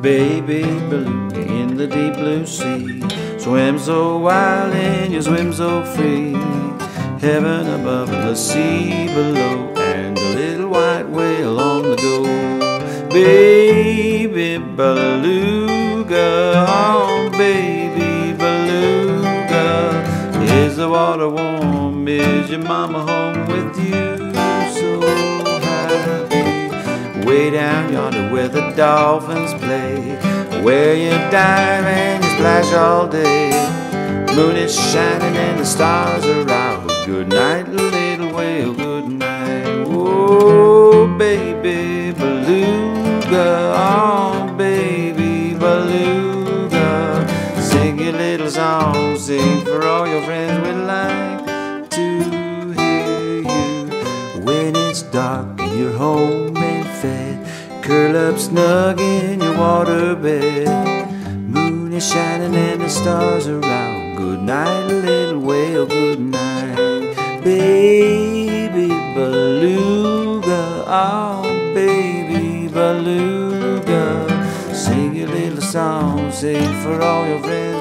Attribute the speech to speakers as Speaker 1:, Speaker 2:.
Speaker 1: baby beluga in the deep blue sea. Swim so wild and you swim so free. Heaven above and the sea below, and a little white whale on the go. Baby beluga, oh baby beluga, is the water warm? Is your mama home with you? So happy, way down yonder where the dolphins play, where you dive and you splash all day. Moon is shining and the stars are out. Good night, little whale, good night. Oh, baby beluga, oh, baby beluga, sing your little song, sing for all your friends. We'd like to hear you when it's dark and you're home and fed, curl up snug in your waterbed. Moon is shining and the stars are out. Good night, little whale, good night. Baby beluga, oh baby beluga, sing your little song, sing for all your friends.